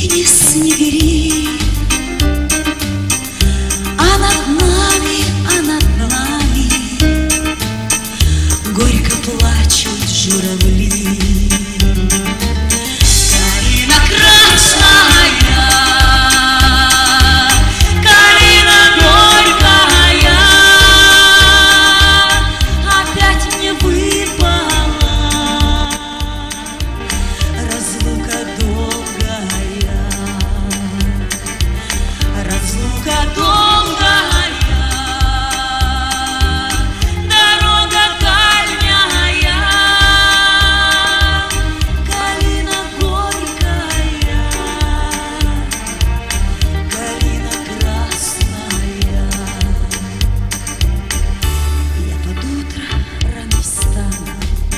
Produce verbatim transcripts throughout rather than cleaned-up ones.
синие снегири, а над нами, а над нами горько плачут журавли. Калина красная, калина горькая, опять мне выпала разлука долгая, разлука долгая, дорога дальняя, калина горькая, калина красная. Я под утро рано встану,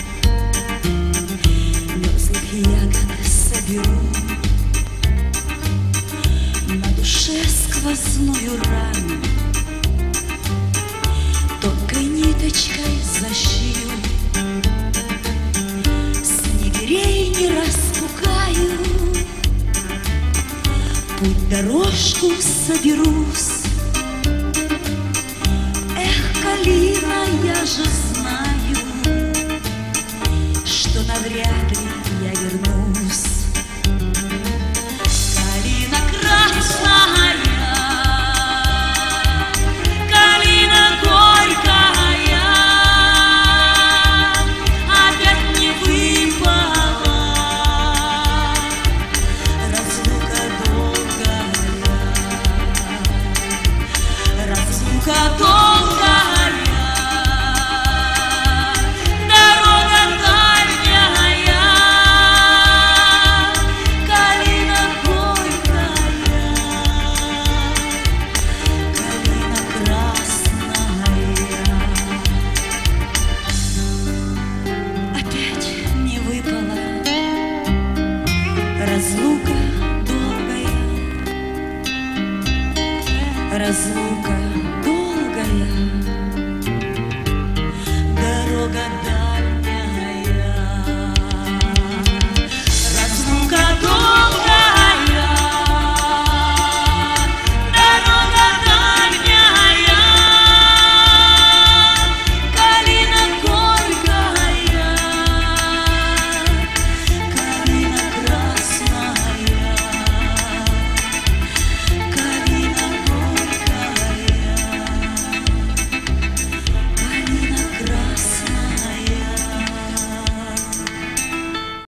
мерзлых ягод соберу, на душе сквозную рану тонкой ниточкой защью. Снегирей не распугаю, путь дорожку соберусь. Эх, калина, я же знаю, что навряд ли